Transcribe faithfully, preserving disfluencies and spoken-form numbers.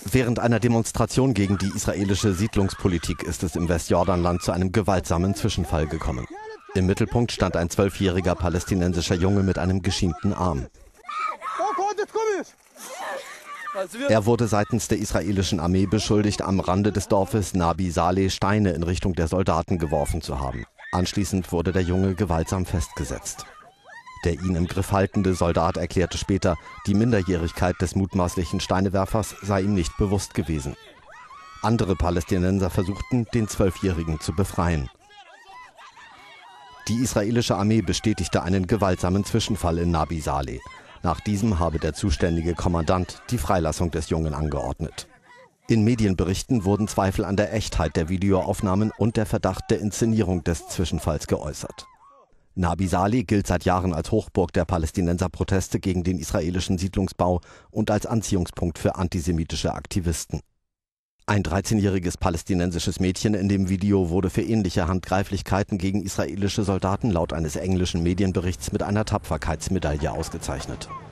Während einer Demonstration gegen die israelische Siedlungspolitik ist es im Westjordanland zu einem gewaltsamen Zwischenfall gekommen. Im Mittelpunkt stand ein zwölfjähriger palästinensischer Junge mit einem geschienten Arm. Er wurde seitens der israelischen Armee beschuldigt, am Rande des Dorfes Nabi Saleh Steine in Richtung der Soldaten geworfen zu haben. Anschließend wurde der Junge gewaltsam festgesetzt. Der ihn im Griff haltende Soldat erklärte später, die Minderjährigkeit des mutmaßlichen Steinewerfers sei ihm nicht bewusst gewesen. Andere Palästinenser versuchten, den Zwölfjährigen zu befreien. Die israelische Armee bestätigte einen gewaltsamen Zwischenfall in Nabi Saleh. Nach diesem habe der zuständige Kommandant die Freilassung des Jungen angeordnet. In Medienberichten wurden Zweifel an der Echtheit der Videoaufnahmen und der Verdacht der Inszenierung des Zwischenfalls geäußert. Nabi Saleh gilt seit Jahren als Hochburg der Palästinenserproteste gegen den israelischen Siedlungsbau und als Anziehungspunkt für antisemitische Aktivisten. Ein dreizehnjähriges palästinensisches Mädchen in dem Video wurde für ähnliche Handgreiflichkeiten gegen israelische Soldaten laut eines englischen Medienberichts mit einer Tapferkeitsmedaille ausgezeichnet.